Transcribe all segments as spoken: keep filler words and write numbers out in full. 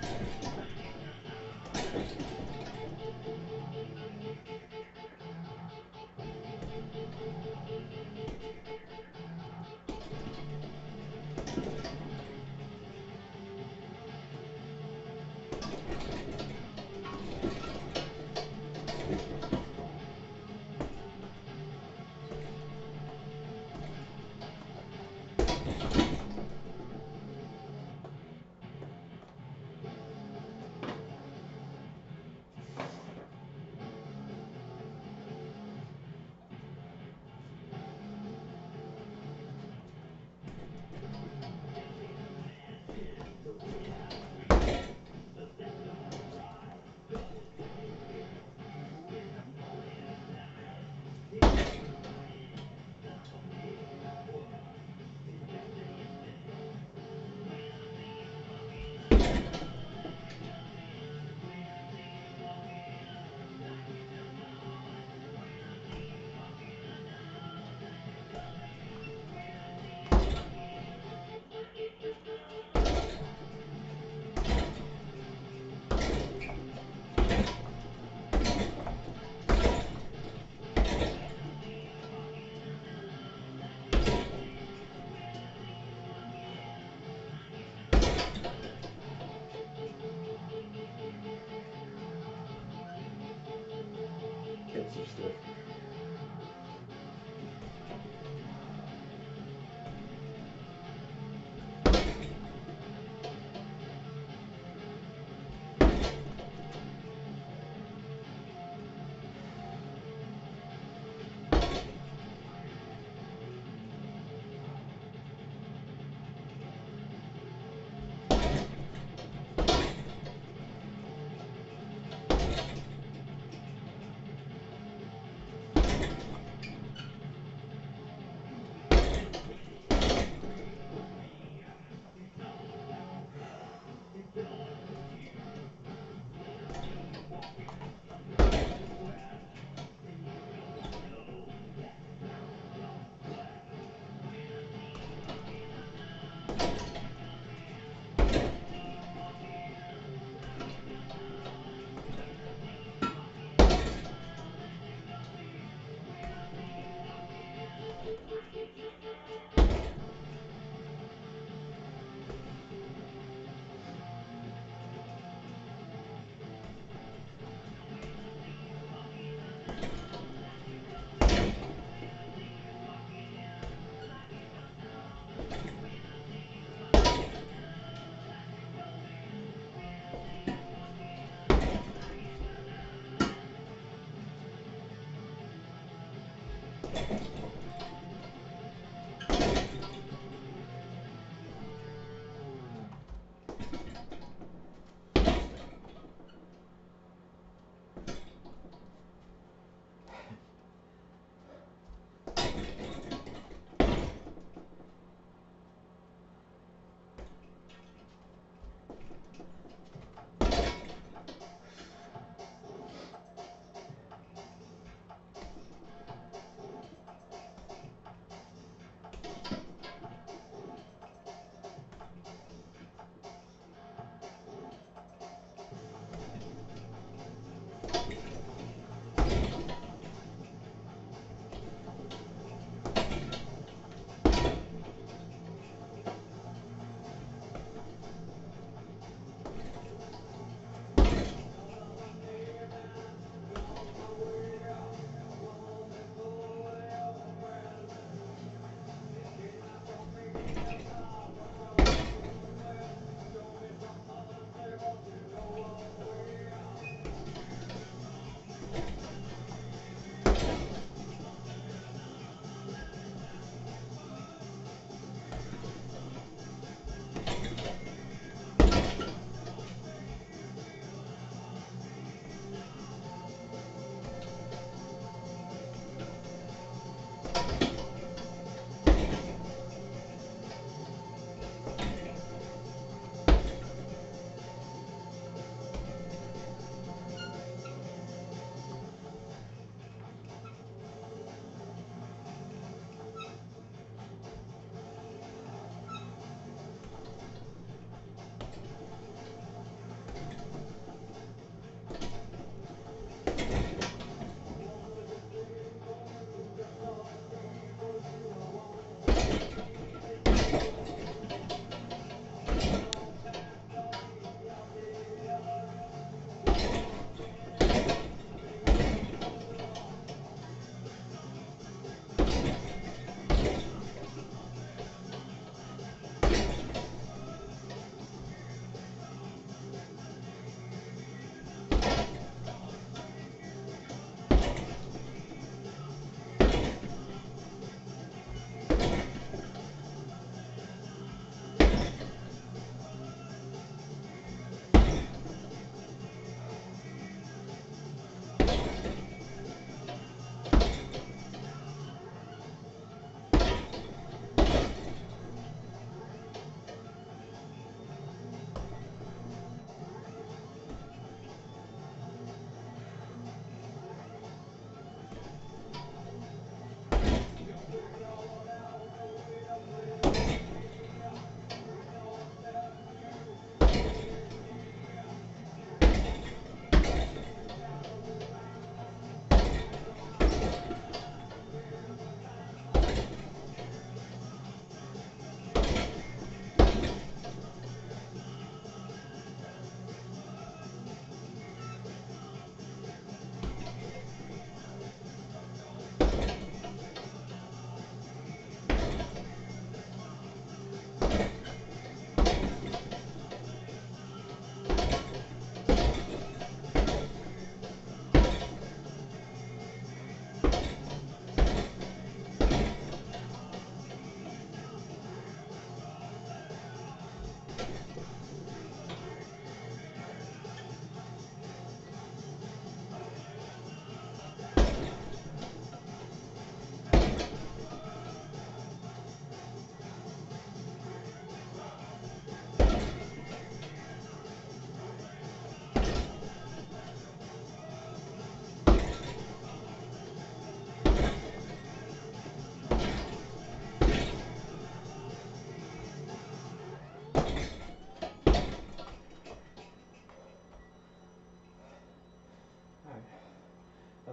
Get some stuff.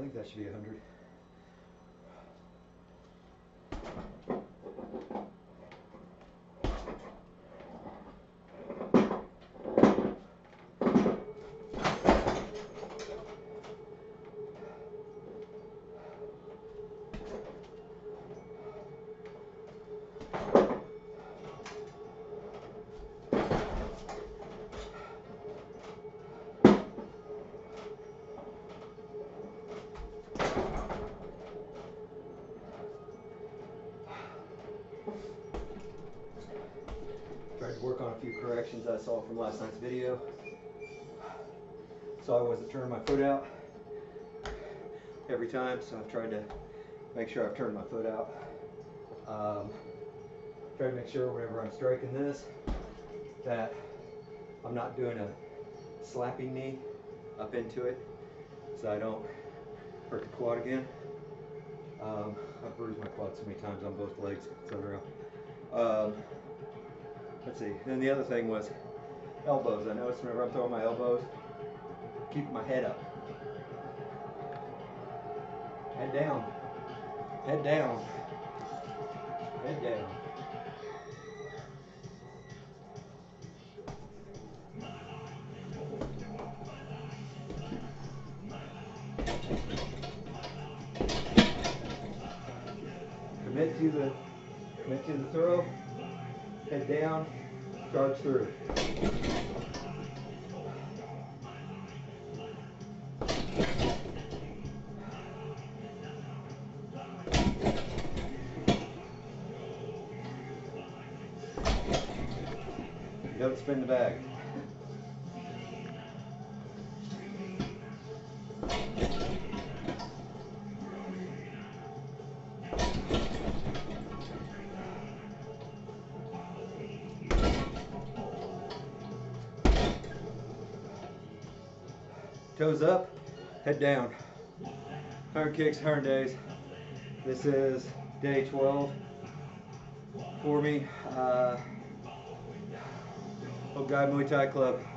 think that should be a hundred. Tried to work on a few corrections I saw from last night's video. So I wasn't turning my foot out every time, so I've tried to make sure I've turned my foot out. Um, try to make sure whenever I'm striking this that I'm not doing a slapping knee up into it so I don't hurt the quad again. Um, I've bruised my quad so many times on both legs, it's unreal. Um, let's see, and then the other thing was elbows. I noticed whenever I'm throwing my elbows, keep my head up. Head down. Head down. Head down. Commit to the commit to the throw. Head down. Charge through. Don't spin the bag. Toes up, head down. one hundred kicks, one hundred days. This is day twelve for me. Uh, Hope Guide Muay Thai Club.